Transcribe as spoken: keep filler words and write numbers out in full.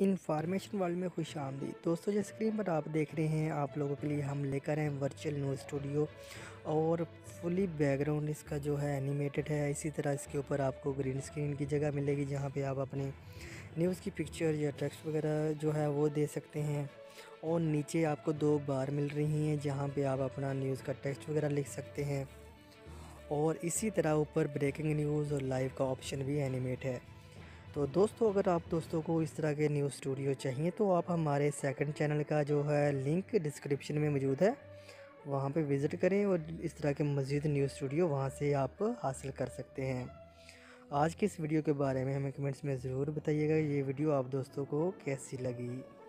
Information world में खुश आमदीद दोस्तों। जो स्क्रीन पर आप देख रहे हैं, आप लोगों के लिए हम लेकर हैं वर्चुअल न्यूज़ स्टूडियो और फुली बैकग्राउंड इसका जो है एनिमेटेड है। इसी तरह इसके ऊपर आपको ग्रीन स्क्रीन की जगह मिलेगी जहां पे आप अपने न्यूज़ की पिक्चर या टेक्स्ट वगैरह जो है वो दे सकते हैं। और नीचे आपको दो बार मिल रही हैं जहां पे आप अपना न्यूज़ का टेक्स्ट वगैरह लिख सकते हैं। और इसी तरह ऊपर ब्रेकिंग न्यूज़ और लाइव का ऑप्शन भी एनिमेट है। तो दोस्तों, अगर आप दोस्तों को इस तरह के न्यूज़ स्टूडियो चाहिए तो आप हमारे सेकंड चैनल का जो है लिंक डिस्क्रिप्शन में मौजूद है, वहाँ पे विज़िट करें और इस तरह के मज़ीद न्यूज़ स्टूडियो वहाँ से आप हासिल कर सकते हैं। आज की इस वीडियो के बारे में हमें कमेंट्स में ज़रूर बताइएगा ये वीडियो आप दोस्तों को कैसी लगी।